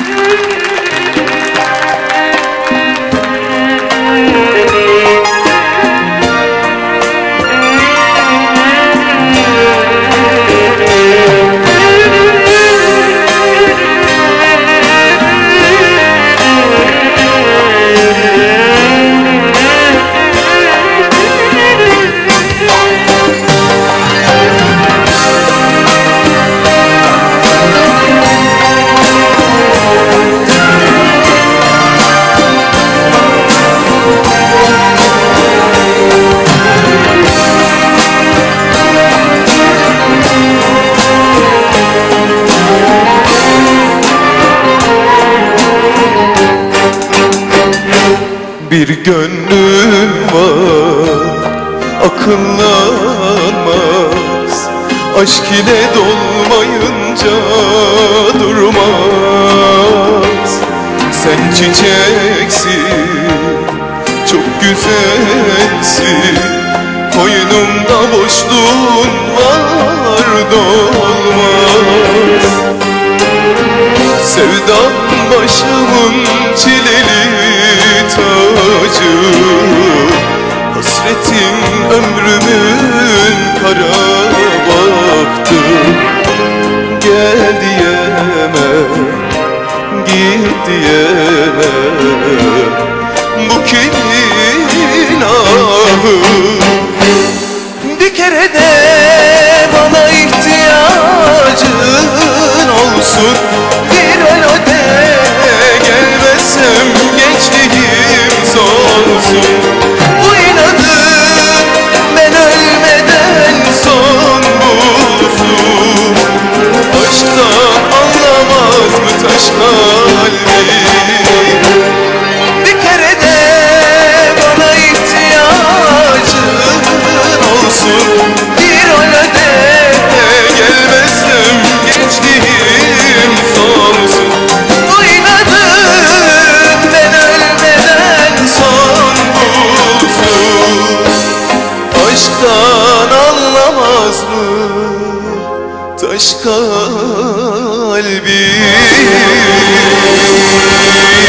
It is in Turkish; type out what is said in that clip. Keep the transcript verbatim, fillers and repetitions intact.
Bir gönlüm var, akıllanmaz. Aşk ile dolmayınca durmaz. Sen çiçeksin, çok güzelsin. Koynumda boşluğun var, dolmaz. Sevdan başımın çileli tacı, hasretin ömrümün kara baktı. Gel diyemem, git diyemem, bu kimin ahı? Bir kere de bana ihtiyacın olsun. Bir öyle gelmezsem gençliğim solsun. Bu inadın ben ölmeden son bulsun. Aşktan anlamaz mı taş kalbi? Bir kere de bana ihtiyacın olsun. Bir öyle gelmezsem gençliğim solsun. Bu inadım ben ölmeden son bulsun. Aşktan anlamaz mı taş kalbi?